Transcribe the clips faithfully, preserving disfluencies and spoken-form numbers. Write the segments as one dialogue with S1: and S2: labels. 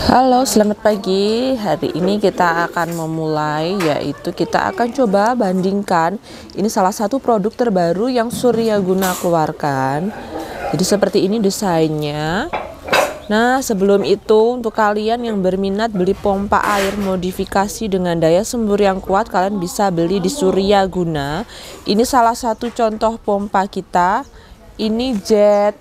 S1: Halo, selamat pagi. Hari ini kita akan memulai, yaitu kita akan coba bandingkan. Ini salah satu produk terbaru yang Suryaguna keluarkan. Jadi seperti ini desainnya. Nah, sebelum itu untuk kalian yang berminat beli pompa air modifikasi dengan daya sembur yang kuat, kalian bisa beli di Suryaguna. Ini salah satu contoh pompa kita. Ini jet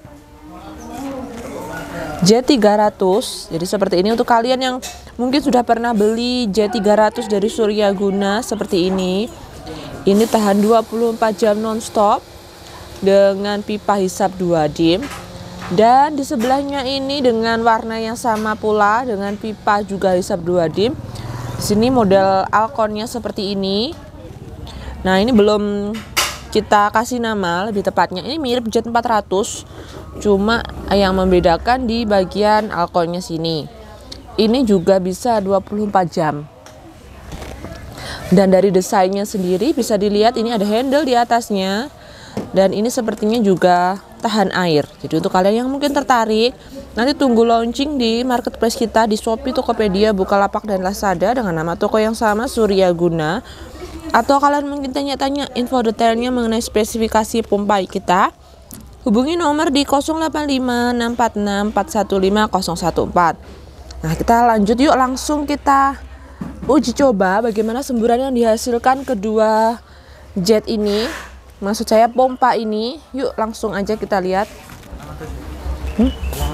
S1: Jet tiga ratus. Jadi seperti ini untuk kalian yang mungkin sudah pernah beli Jet tiga ratus dari Suryaguna seperti ini. Ini tahan dua puluh empat jam nonstop dengan pipa hisap dua dim. Dan di sebelahnya ini dengan warna yang sama pula dengan pipa juga hisap dua dim. Di sini model Alconnya seperti ini. Nah, ini belum kita kasih nama, lebih tepatnya ini mirip Jet empat ratus. Cuma yang membedakan di bagian Alconnya sini. Ini juga bisa dua puluh empat jam. Dan dari desainnya sendiri bisa dilihat ini ada handle di atasnya. Dan ini sepertinya juga tahan air. Jadi untuk kalian yang mungkin tertarik, nanti tunggu launching di marketplace kita di Shopee, Tokopedia, Bukalapak, dan Lazada dengan nama toko yang sama, Suryaguna. Atau kalian mungkin tanya-tanya info detailnya mengenai spesifikasi pompa kita, hubungi nomor di nol delapan lima enam empat enam empat satu lima nol satu empat. Nah, kita lanjut yuk, langsung kita uji coba bagaimana semburan yang dihasilkan kedua jet ini. Maksud saya pompa ini. Yuk langsung aja kita lihat. Hmm?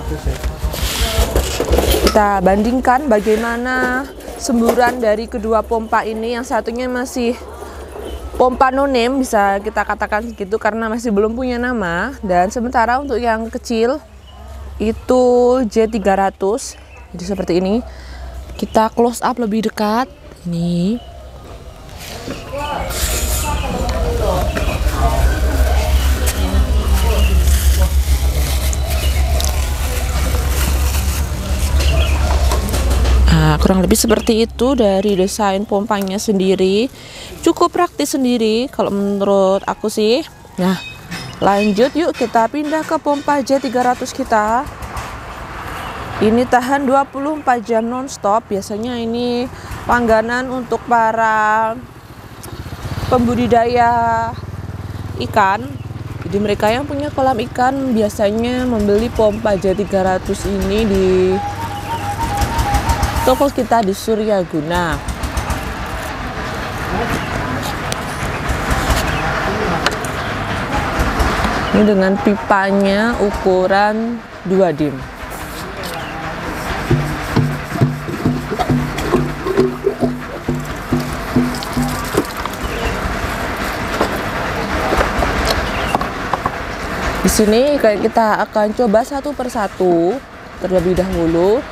S1: Kita bandingkan bagaimana semburan dari kedua pompa ini. Yang satunya masih pompa no name, bisa kita katakan gitu karena masih belum punya nama. Dan sementara untuk yang kecil itu Jet tiga ratus. Jadi seperti ini. Kita close up lebih dekat. Ini. Nah, kurang lebih seperti itu dari desain pompanya sendiri. Cukup praktis sendiri kalau menurut aku sih. Nah, lanjut yuk kita pindah ke pompa Jet tiga ratus kita. Ini tahan dua puluh empat jam nonstop. Biasanya ini langganan untuk para pembudidaya ikan. Jadi mereka yang punya kolam ikan biasanya membeli pompa Jet tiga ratus ini di toko kita di Suryaguna. Ini dengan pipanya ukuran dua dim. Di sini kita akan coba satu persatu terlebih dahulu.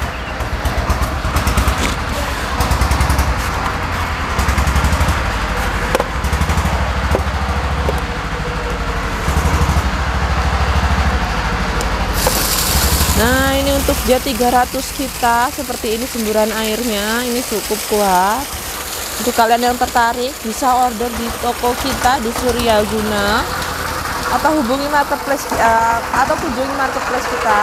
S1: Nah, ini untuk Jet tiga ratus kita seperti ini semburan airnya, ini cukup kuat. Untuk kalian yang tertarik bisa order di toko kita di Suryaguna atau hubungi marketplace uh, atau kunjungi marketplace kita.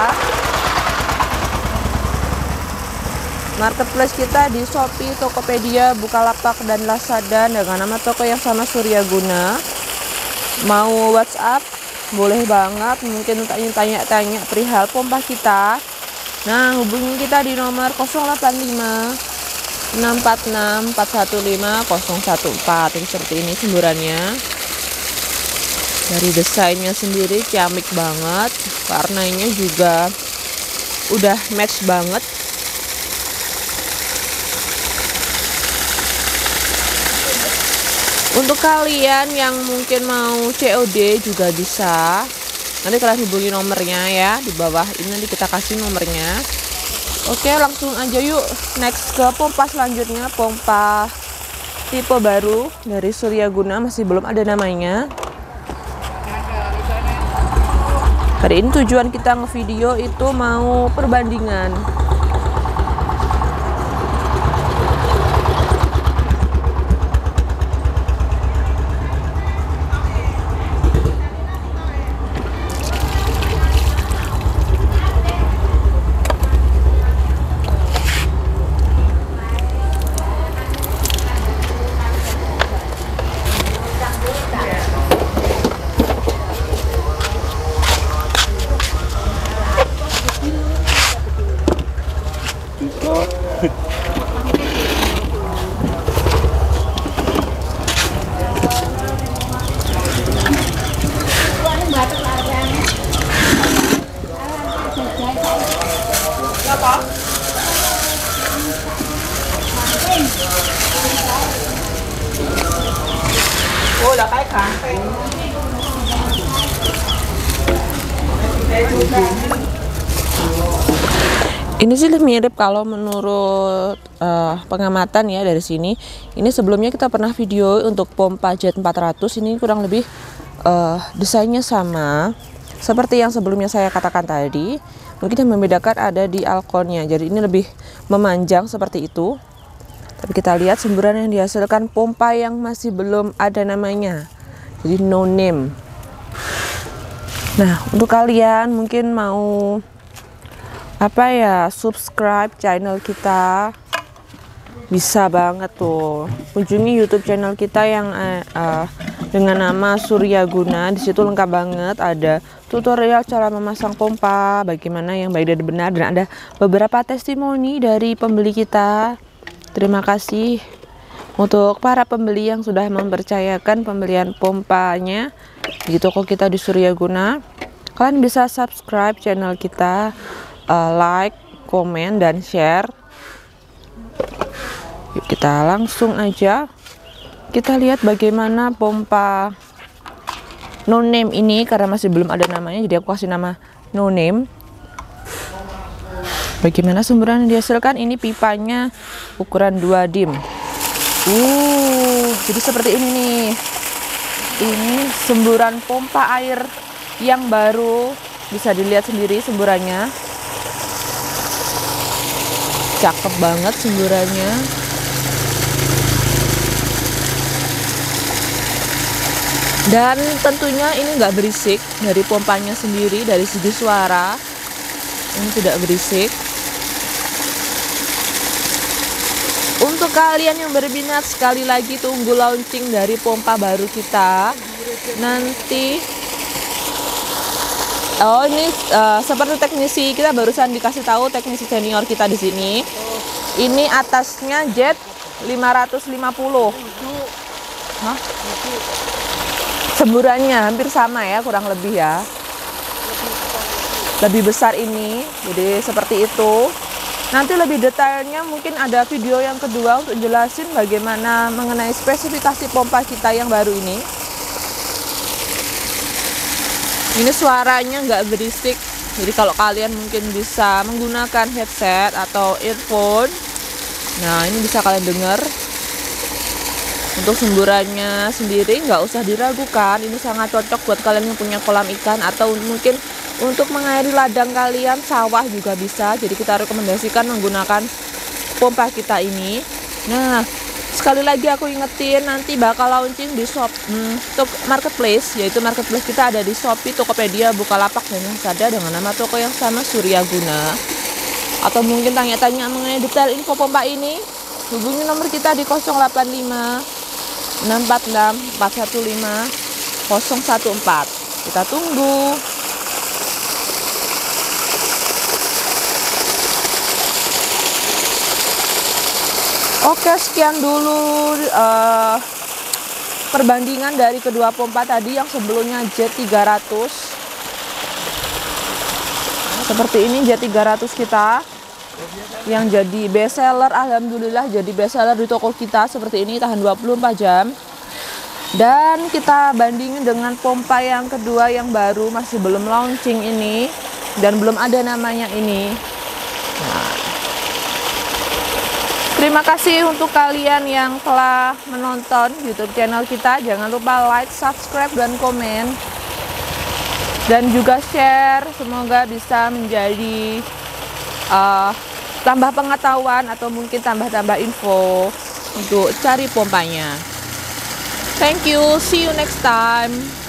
S1: Marketplace kita di Shopee, Tokopedia, Bukalapak, dan Lazada dengan nama toko yang sama, Suryaguna. Mau WhatsApp boleh banget, mungkin untuk tanya-tanya perihal pompa kita. Nah, hubungi kita di nomor nol delapan lima enam empat enam empat satu lima nol satu empat. Jadi seperti ini semburannya. Dari desainnya sendiri ciamik banget, warnanya juga udah match banget. Untuk kalian yang mungkin mau C O D juga bisa. Nanti kalian hubungi nomornya ya di bawah ini, nanti kita kasih nomornya. Oke, langsung aja yuk next ke pompa selanjutnya, pompa tipe baru dari Suryaguna, masih belum ada namanya. Hari ini tujuan kita ngevideo itu mau perbandingan. Oh, udah kayak kan? Ini sih mirip kalau menurut uh, pengamatan ya dari sini. Ini sebelumnya kita pernah video untuk pompa jet empat ratus. Ini kurang lebih uh, desainnya sama seperti yang sebelumnya saya katakan tadi. Mungkin yang membedakan ada di alkonnya. Jadi ini lebih memanjang seperti itu. Tapi kita lihat semburan yang dihasilkan pompa yang masih belum ada namanya. Jadi no name. Nah, untuk kalian mungkin mau apa ya, subscribe channel kita, bisa banget tuh kunjungi YouTube channel kita yang uh, uh, dengan nama Suryaguna. Di situ lengkap banget, ada tutorial cara memasang pompa, bagaimana yang baik dan benar, dan ada beberapa testimoni dari pembeli kita. Terima kasih untuk para pembeli yang sudah mempercayakan pembelian pompanya di toko kita di Suryaguna. Kalian bisa subscribe channel kita, uh, like, komen, dan share. Yuk kita langsung aja kita lihat bagaimana pompa no name ini, karena masih belum ada namanya jadi aku kasih nama no name. Bagaimana semburan yang dihasilkan? Ini pipanya ukuran dua dim. Uh, jadi seperti ini nih. Ini semburan pompa air yang baru, bisa dilihat sendiri semburannya. Cakep banget semburannya. Dan tentunya ini nggak berisik dari pompanya sendiri, dari segi suara ini tidak berisik. Untuk kalian yang berminat, sekali lagi tunggu launching dari pompa baru kita nanti. Oh, ini uh, seperti teknisi kita barusan dikasih tahu, teknisi senior kita di sini. Ini atasnya jet lima ratus lima puluh. Hah? Semburannya hampir sama ya, kurang lebih ya. Lebih besar ini, jadi seperti itu. Nanti lebih detailnya mungkin ada video yang kedua untuk jelasin bagaimana mengenai spesifikasi pompa kita yang baru ini. Ini suaranya nggak berisik, jadi kalau kalian mungkin bisa menggunakan headset atau earphone, nah ini bisa kalian dengar. Untuk semburannya sendiri nggak usah diragukan, ini sangat cocok buat kalian yang punya kolam ikan atau mungkin untuk mengairi ladang kalian, sawah juga bisa. Jadi kita rekomendasikan menggunakan pompa kita ini. Nah, sekali lagi aku ingetin, nanti bakal launching di shop hmm, marketplace, yaitu marketplace kita ada di Shopee, Tokopedia, Bukalapak, dan Lazada dengan nama toko yang sama, Suryaguna. Atau mungkin tanya-tanya mengenai detail info pompa ini, hubungi nomor kita di nol delapan lima enam empat enam empat satu lima nol satu empat. Kita tunggu. Oke, sekian dulu uh, perbandingan dari kedua pompa tadi, yang sebelumnya jet tiga ratus. Seperti ini jet tiga ratus kita yang jadi best seller, alhamdulillah jadi best seller di toko kita seperti ini, tahan dua puluh empat jam. Dan kita bandingin dengan pompa yang kedua yang baru, masih belum launching ini dan belum ada namanya ini. Nah, terima kasih untuk kalian yang telah menonton YouTube channel kita. Jangan lupa like, subscribe, dan komen. Dan juga share. Semoga bisa menjadi uh, tambah pengetahuan atau mungkin tambah-tambah info untuk cari pompanya. Thank you. See you next time.